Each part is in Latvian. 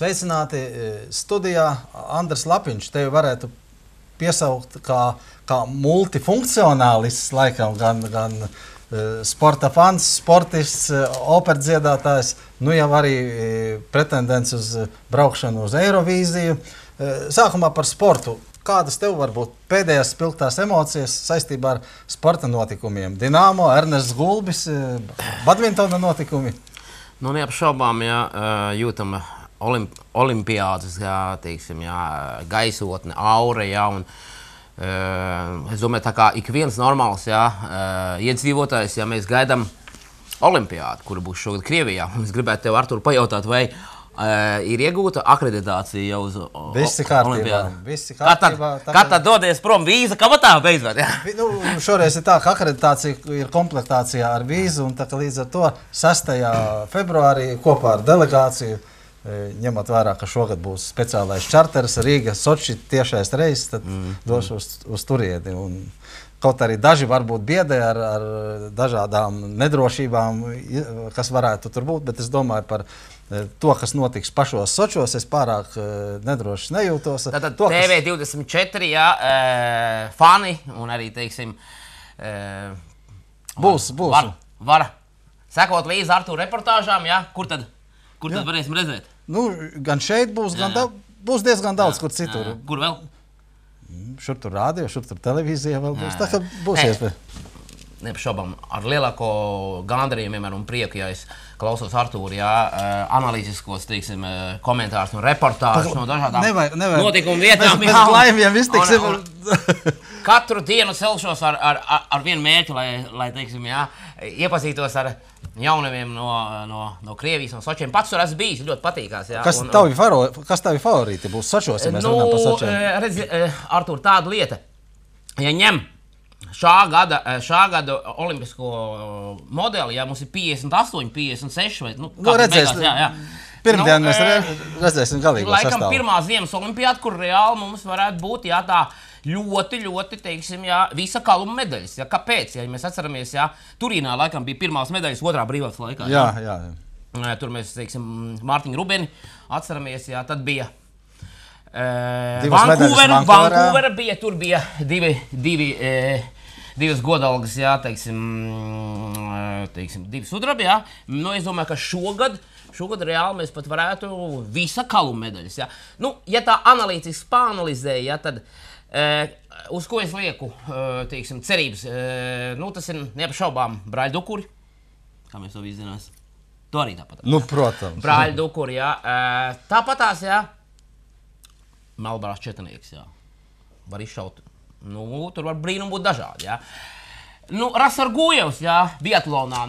Sveicināti studijā. Andris Lapiņš tevi varētu piesaukt kā multifunkcionālists, laikam, gan sporta fans, sportists, operdziedātājs, nu jau arī pretendents uz braukšanu uz Eirovīziju. Sākumā par sportu. Kādas tev var būt pēdējās spilgtās emocijas saistībā ar sporta notikumiem? Dinamo, Ernests Gulbis, badmintona notikumi? Nu, neapšaubām, jūtam olimpiādas, teiksim, gaisotne, aura, un es domāju, tā kā ik viens normāls, iedzīvotājs, mēs gaidām olimpiādu, kura būs šogad Krievijā. Es gribētu tev, Artur, pajautāt, vai ir iegūta akreditācija jau uz olimpiādu? Kad tad dodies prom vīza kabatā beidzot? Nu, šoreiz ir tā, ka akreditācija ir komplektācijā ar vīzu, un tā, ka līdz ar to 6. februārī kopā ar delegāciju, ņemot vērā, ka šogad būs speciālais čarters Rīga, Soči tiešais reis, tad došu uz turieni. Un kaut arī daži varbūt biedē ar dažādām nedrošībām, kas varētu tur būt, bet es domāju par to, kas notiks pašos Sočos, es pārāk nedroši nejūtos. Tātad TV24, fani un arī, teiksim, būs. Var sekot līdz Artūra reportāžām, Kur tad varēsim redzēt? Nu, gan šeit būs, būs diezgan daudz, kur citur. Kur vēl? Šur tur rādio, šur tur televīzija vēl būs. Tā kā būs iespēja. Neapšaubām, ar lielāko gandarījumu vienmēr un prieku, ja es klausos Artūra, analītiskos, teiksim, komentārus un reportāžus no dažādām notikumu vietām. Mēs laimiem iztiksim. Katru dienu celšos ar vienu mērķi, lai teiksim, iepazītos ar jaunaviem no Krievijas, no Sočiem. Pats tur esmu bijis, ļoti patīkās. Kas tavi favorīti būs Sočos, ja mēs runājam par Sočiem? Redzi, Artūr, tāda lieta, ja ņem šā gada olimpisko modeli, mums ir 58, 56 vai, Pirmdien mēs redzēsim galīgo sastāvu. Laikam pirmā ziemas olimpiāda, kur reāli mums varētu būt, tā ļoti, teiksim, visa kaluma medaļas. Kāpēc? Ja mēs atceramies, Turīnā laikam bija pirmās medaļas otrā brīvības laikā. Jā. Tur mēs, teiksim, Mārtiņu Rubeni atceramies, tad bija Vankūvera bija, tur bija divas godalgas, teiksim, divi sudrabi, Nu, es domāju, ka šogad reāli mēs pat varētu visa kaluma medaļas, Nu, ja tā analītiski pāanalizēja, tad uz ko es lieku, teiksim, cerības, tas ir neapšaubām Brāļa Dukuri, kā mēs to visi zinās. To arī tāpatās. Nu, protams. Brāļa Dukuri, Tāpatās, Melbārās četnieks, var izšaut. Tur var brīnumi būt dažādi, Rasargujevs, biatlonā,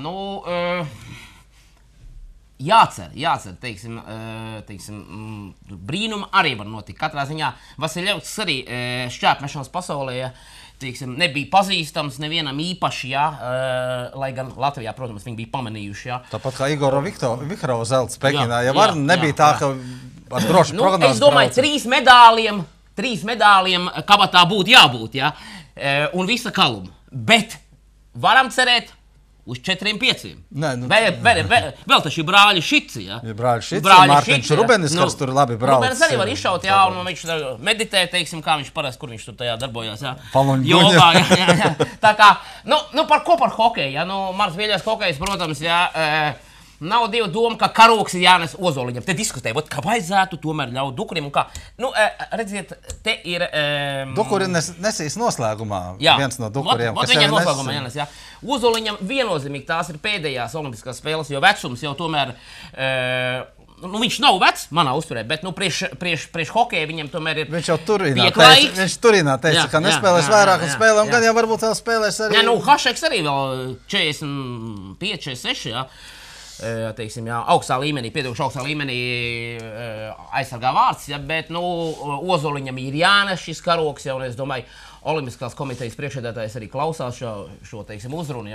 jācer, teiksim, brīnumi arī var notikt. Katrā ziņā Vasiljevs arī šķēpmešanas pasaulē, teiksim, nebija pazīstams nevienam īpaši, lai gan Latvijā, protams, viņi bija pamanījuši, Tāpat kā Igora Vikrova zelts Pekinā, nebija tā, ka ar drošu prognozi es domāju, 3 medāliem kabatā būtu jābūt, un visa kaluma. Bet varam cerēt uz 4-5. Vēl taču ir brāļi Šici, Brāļi Šici, Mārtiņš Rubenis, kas tur labi brauc. Rubenis arī var izšaut, un viņš meditē, teiksim, kā viņš parasti, kur viņš tur tajā darbojās, Jogā, Tā kā, par hokeju, mans mīļais hokejs, protams, nav divu domu, ka karoks ir jānes Ozoliņam. Te diskutē, kā vajadzētu tomēr ļaut Dukurim un kā. Redziet, te ir... Dukuri nesīs noslēgumā. Viens no Dukuriem, kas viņam noslēgumā jānes, Ozoliņam viennozīmīgi tās ir pēdējās olimpiskās spēles, jo vecums jau tomēr... viņš nav vecs, manā uzturē, bet priekš hokeja viņam tomēr ir... Viņš jau Turīnā teica, ka nespēlēs vairāk un spēlē, un gan jau varbūt vēl spēlēs arī... Hašeks arī vēl 45, 46, teiksim, augstā līmenī, augstā līmenī aizsargā vārds, bet, Ozoliņam ir jānes šis karoks, un es domāju, Olimpiskās komitejas priekšsēdētājs arī klausās šo teiksim, uzrunu,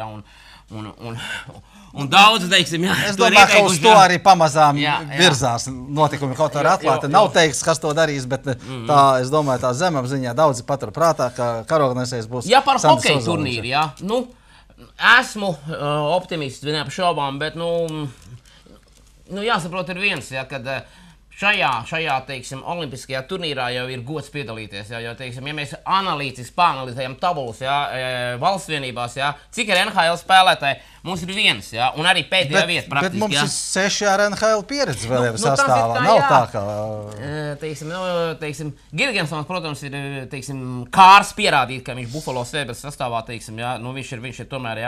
un daudz, teiksim, Es domāju, ka uz to arī pamazām virzās notikumi, kaut arī atklāti. Nav teiks, kas to darīs, bet tā, es domāju, tā zemapziņā daudzi patur prātā, ka karognesējs būs par hokeju turnīru, esmu optimists, neapšaubām, bet, jāsaprot ir viens, kad šajā, teiksim, olimpiskajā turnīrā jau ir gods piedalīties, jo, teiksim, ja mēs analītiski pāranalizējam tabulas, valsts vienībās, cik ir NHL spēlētāji, mums ir viens, un arī pēdējā vieta praktiski. Bet mums ir 6 ar NHL pieredzi vēl ir sastāvā, nav tā kā... Teiksim, Girgensons, protams, ir, teiksim, kārs pierādīt, ka viņš Buffalo Sabres sastāvā, teiksim, viņš ir tomēr,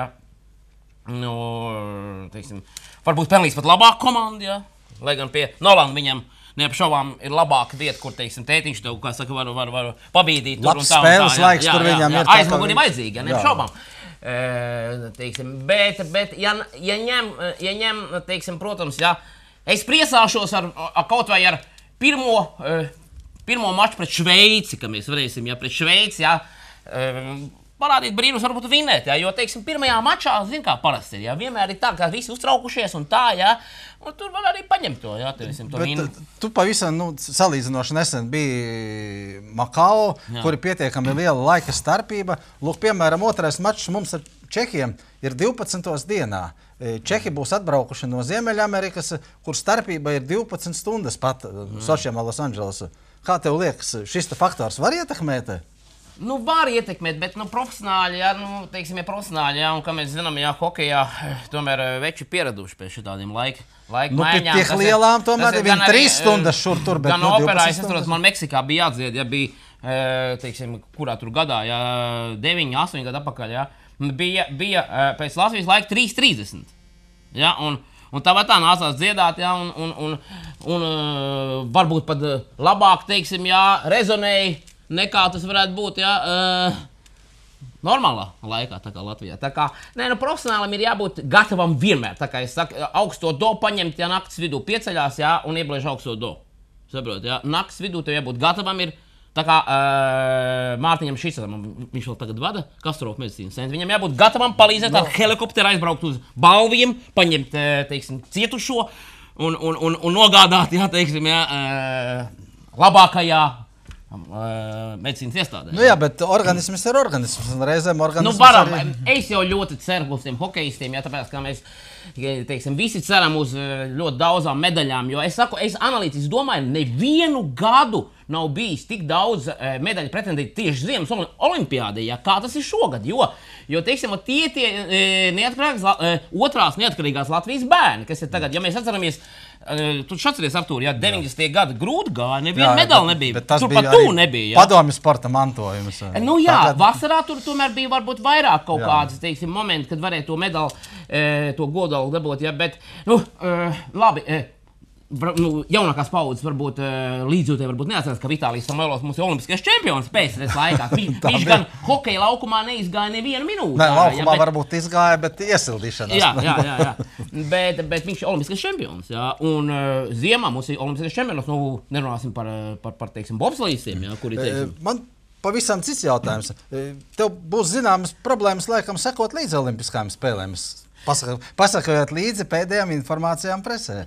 teiksim, varbūt pelnījis pat labāk komandi, lai gan pie Nolanda viņam neapšaubām ir labāka vieta, kur, teiksim, tētiņš tev, kā saka, var pabīdīt. Labs spēles laiks tur viņam ir. Aizmuguri vajadzīgi, neapšaubām. Teiksim, bet ja ņem, teiksim, protams, es priecāšos ar kaut vai ar pirmo maču pret Šveici, ka mēs varēsim, pret Šveici, parādīt brīnus, varbūt vinēt, jo, teiksim, pirmajā mačā, zin kā parasti ir, vienmēr ir tā, ka visi uztraukušies un tā, un tur var arī paņemt to, teiksim, to vinu. Tu pavisam, salīdzinoši nesen biji Makao, kur ir pietiekami liela laika starpība. Lūk, piemēram, otrais mačs mums ar Čehiem ir 12. dienā. Čehi būs atbraukuši no Ziemeļamerikas, kur starpība ir 12 stundas pat Sočiem un Losandželosu. Kā tev liekas, šis faktors var ietekmēt? Var ietekmēt, bet profesionāļi, teiksim, profesionāļi, un kā mēs zinām, hokejā tomēr veči pieraduši pēc šitādiem laika maiņām. Pie tik lielām tomēr ir 3 stundas šur tur, bet 12 operā, stundas. Man Meksikā bija jādzied, bija, teiksim, kurā tur gadā, 9, 8 gadu atpakaļ, bija pēc Latvijas laika 3:30, un tā nācās dziedāt, un varbūt pat labāk, teiksim, rezonēja, nekā tas varētu būt, normālā laikā, tā kā Latvijā. Tā kā, profesionālam ir jābūt gatavam vienmēr. Tā kā es saku, augsto do paņemt, naktas vidū pieceļās, un iebliež augsto do. Saprot, naktas vidū tev jābūt gatavam ir, tā kā Mārtiņam Šisam, viņš vēl tagad vada Kastrofu medicīnas centru, viņam jābūt gatavam palīdzēt ar helikopteru aizbraukt uz balviem, paņemt, teiksim, cietušo un nogādāt, teiksim, labākajā medicīnas iestādē. Bet organisms ir organisms, un reizēm organisms arī... Es jau ļoti ceru uz tiem hokejistiem, tāpēc, ka mēs, teiksim, visi ceram uz ļoti daudzām medaļām, jo es saku, es analītiski domāju, nevienu gadu nav bijis tik daudz medaļu pretendēti tieši Ziemas olimpiādē, kā tas ir šogad, jo teiksim, tie otrās neatkarīgās Latvijas bērni, kas ir tagad, ja mēs atceramies, tu atceries, Artūr, 90. gadi grūti gāja, neviena medaļa nebija. Tur pat tu nebija. Padomju sporta mantojums. Vasarā tur tomēr bija varbūt vairāk kaut kādas, teiksim, momenti, kad varēja to medaļu, to godalu dabūt, bet, labi, jaunākās paudzes varbūt līdzjūtēji varbūt neatceras, ka Vitālijs Samoilovs mums ir olimpiskais čempions pēcreiz laikā. Viņš gan hokeja laukumā neizgāja nevienu minūti. Laukumā varbūt izgāja, bet iesildīšanās. Jā. Bet viņš ir olimpiskais čempions. Un ziemā mums ir olimpiskais čempions. Nerunāsim par teiksim, bobslejistiem, kuri, teiksim. Man pavisam cits jautājums. Tev būs zināmas problēmas laikam sekot līdz olimpiskajām spēlēm. Pasakojot līdzi pēdējām informācijām presē.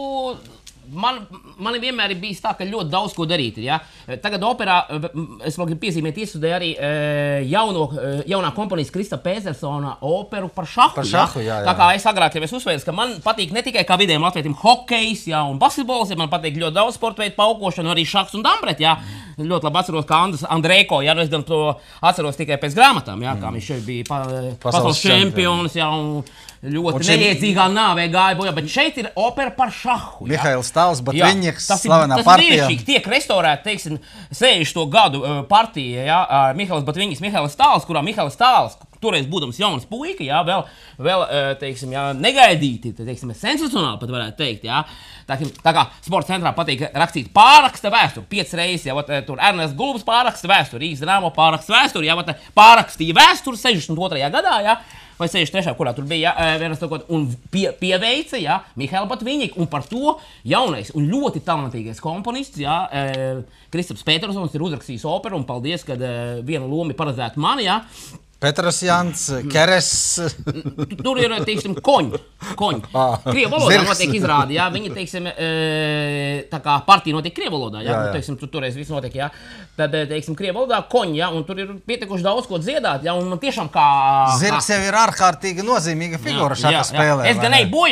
Man vienmēr ir bijis tā, ka ļoti daudz ko darīt. Tagad operā, es vēl gribu piezīmēt, iestudēju arī jaunā komponista Krista Pētersona operu par šahu. Tā kā es agrāk jau uzsvēru, ka man patīk ne tikai kā vidējiem latvietim hokejs un basketbols, man patīk ļoti daudz sporta veidu, paukošana, arī šahs un dambret. Ļoti labi atceros, kā Andrejko, es gan to atceros tikai pēc grāmatām, kā viņš šeit bija pasaules čempions, un ļoti neiedzīgā nāvē gāja bojā, bet šeit ir opera par šahu. Mihails Stāls, Batviņņiks, slavenā partija. Tas ir tiek restaurēta, teiksim, 60. gadu partija, Mihails Batviņņiks, Mihails Stāls, kurā Mihails Stāls, toreiz būdams jauns puika, vēl teiksim, negaidīti, teiksim, sensacionāli pat varētu teikt, Tā kā sporta centrā patīk rakstīt pāraksta vēsturi, 5 reizes, tur Ernests Gulbs pāraksta vēsturi, Rīgas Dinamo pāraksta vēsturi, pārakstīja vēsturi 62. gadā, vai 63. kurā tur bija, un pieveica, Mihailu Batviņņiku, un par to jaunais un ļoti talantīgais komponists, Kristaps Pētersons ir uzrakstījis operu, un paldies, kad viena loma ir paredzēta man, Petras Jans, Keres. Tur ir, teiksim, koņi. Krievu valodā notiek izrādi, viņi, teiksim, tā kā partija notiek krievu valodā, teiksim, toreiz viss notiek, tad, teiksim, krievu valodā koņi, un tur ir pietiekuši daudz ko dziedāt, un man tiešām kā... Zirgs jau ir ārkārtīgi nozīmīga figūra šāda spēlē. Es gan eju bojā.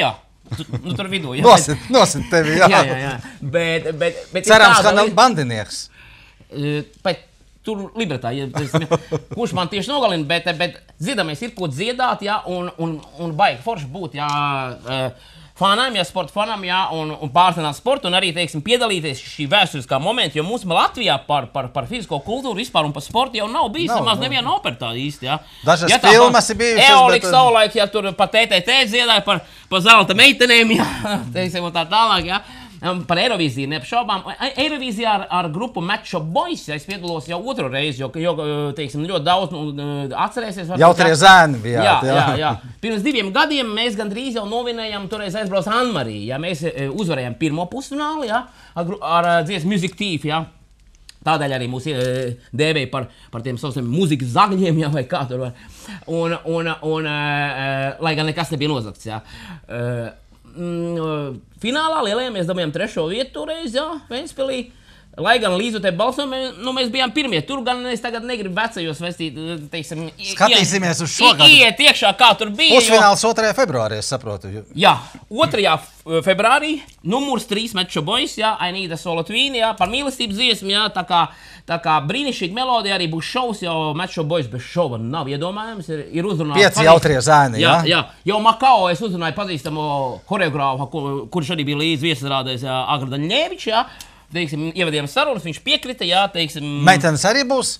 tur vidū. Ja, nosit tevi, jā. Jā. Bet cerams, ka nav bandinieks. Bet tur libretā, kurš man tieši nogalina, bet dziedamies ir ko dziedāt, jā, un baigi forši būt, jā, fanām, jā, sporta fanām, jā, un pārstāvēt sportu, un arī, teiksim, piedalīties šī vēsturiskā momenta, jo mums Latvijā par fizisko kultūru vispār un par sportu jau nav bijis nemaz neviena opera tā īsti, jā. Dažas filmas ir bijušas, Eolika savulaik, jā, tur pa TTT dziedāja, par zelta meitenēm, jā, teiksim, un tā tālāk, jā. Par Eirovīziju neapšaubām. Eirovīzijā ar grupu Match of Boys, ja es piedalos jau otru reizi, jo teiksim, ļoti daudz atcerēsies. Jautrie zēni bijāt. Jā. Pirms 2 gadiem mēs gandrīz jau novinējām, toreiz aizbrauc Anmarija. Ja, mēs uzvarējām pirmo pusfinālu, ja, ar dziesmu Music Thief. Ja. Tādēļ arī mūs dēvēja par tiem saviem mūzikas zagļiem, ja, vai kā tur var. Lai gan nekas nebija nozagts. Ja. Finālā lielajā mēs dabījām 3. vietu toreiz, jā, Ventspilī. Lai gan līdzotē balsojumā, mēs bijām pirmie. Tur gan es tagad negribu vecajos vestīt, teiksim... Skatīsimies uz šo gadu. Iet iekšā, kā tur bija. Pusfināls 2. februārī, es saprotu. Jā, 2. februārī, numurs 3 Match of Boys, jā, I Need a Solotvīni, jā, par mīlestības dziesmu, jā, tā kā brīnišķīga melodija arī būs šovs, jo Match of Boys bez šova nav iedomājams, ir uzrunāts. 5 jautrie zēni, jā. Jā, jau Makao es uzrunāju pazīstamo choreogrāfu, kurš arī bija līdz viesrādēs, jā, Agra Daņļevičs, jā. Teiksim, ievadījām sarunas, viņš piekrita, jā, teiksim... Meitenes arī būs?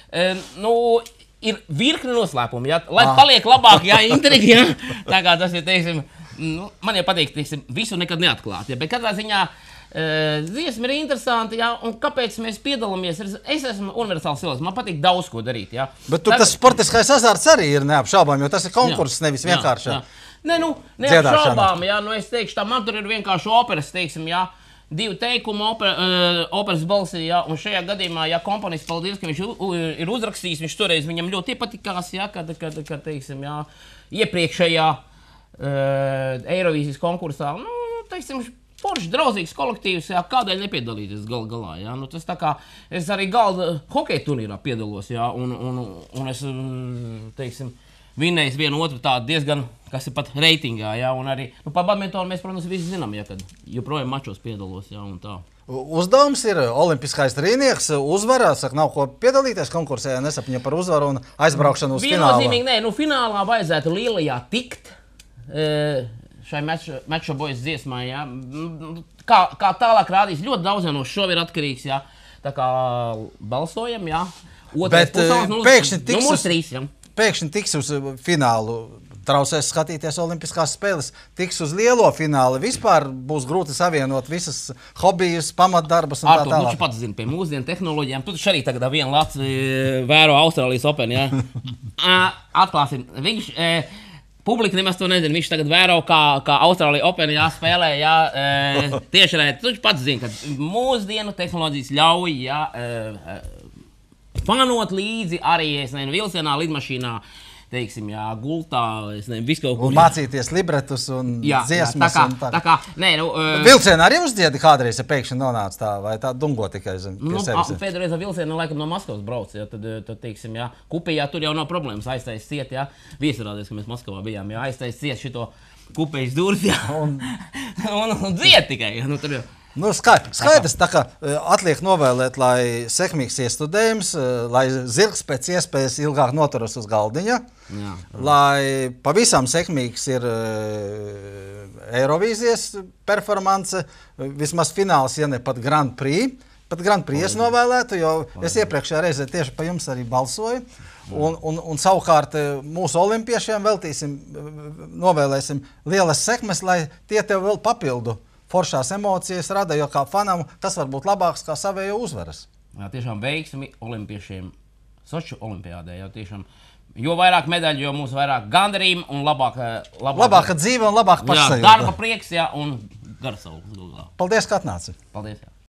Ir virkni noslēpumi, jā, lai paliek labāk, jā, intriga, jā. Tā kā tas ir, teiksim, man jau patīk, teiksim, visu nekad neatklāt, jā, bet katrā ziņā dziesma ir interesanti, jā, un kāpēc mēs piedalāmies, es esmu universāls cilvēks, man patīk daudz ko darīt, jā. Bet tur tas sportiskais azarts arī ir neapšaubām, jo tas ir konkurss, nevis vienkārši. Neapšaubām, jā, es teikšu, tā man tur ir vienkārši operas, teiksim, jā. 2 teikumu operas balsī, jā, un šajā gadījumā, jā, komponists, paldies, ka viņš ir uzrakstījis, viņš toreiz viņam ļoti iepatikās, jā, kad teiksim, jā, iepriekšējā Eirovīzijas konkursā, teiksim, forši draudzīgs kolektīvs, jā, kādēļ nepiedalīties galā, jā, tas tā kā, es arī galda hokeja turnīrā piedalos, jā, un es, teiksim, vinnējis vienu otru tādu diezgan, kas ir pat reitingā, jā, un arī, par badmintonu mēs, protams, visi zinām, jā, kad joprojām mačos piedalos, jā, un tā. Uzdevums ir olimpiskais trīnieks, uzvarā, saka, nav ko piedalīties konkursē, ja nesapņa par uzvaru un aizbraukšanu uz finālu. Viennozīmīgi, nē, finālā vajadzētu lielajā tikt šai Match of Boys dziesmā, jā. Kā tālāk rādīs, ļoti daudz no šovi ir atkarīgs, jā, tā kā balsojam, jā. Bet pēkšņi tiks uz finālu, traucēs skatīties olimpiskās spēles, tiks uz lielo finālu, vispār būs grūti savienot visas hobijas, pamatdarbas un tā tālāk. Artur, tu pats zini, pie mūsdienu tehnoloģijām, tu taču arī tagad vienu lats vēro Austrālijas Open, jā. Atklāsim, viņš, publika nemaz to nezina, viņš tagad vēro, kā Austrālija Open, jā, spēlē, jā, tieši rēt, tu taču pats zini, ka mūsdienu tehnoloģijas ļauj, jā, fanot līdzi arī, es nezinu, vilcienā, lidmašīnā, teiksim, jā, gultā, es nezinu, visu kaut kur. Un mācīties libretus un dziesmas un tā. Tā kā, nē, vilcienā arī uzdziedi kādreiz, ja pēkšņi nonāca tā, vai tā dungo tikai zem pie sevis? Pēdējais vilcienā, laikam, no Maskavas brauc, jā, tad, teiksim, jā, kupējā tur jau nav problēmas, aiztais ciet, jā, viesrādēs, ka mēs Maskavā bijām, jā, aiztais ciet šito kupējas durvis, jā, un dzied tikai, jā, tur jau. Skaidrs, tā kā atliek novēlēt, lai sekmīgs iestudējums, lai zirgs pēc iespējas ilgāk noturas uz galdiņa, lai pavisam sekmīgs ir Eirovīzijas performance, vismaz fināls, ja ne pat Grand Prix. Pat Grand Prix es novēlētu, jo es iepriekšējā reizē tieši pa jums arī balsoju. Un savukārt mūsu olimpiešiem novēlēsim lielas sekmes, lai tie tev vēl papildu foršās emocijas rada, jo kā fanam tas var būt labāks kā savējo uzvaras. Jā, tiešām veiksmi olimpiešiem Soču olimpiādē, jo vairāk medaļu, jo mums vairāk gandarījumu un labāka dzīve un labāka pašsajūta. Darba prieks, jā, un garsaugs. Paldies, ka atnāci. Paldies, jā.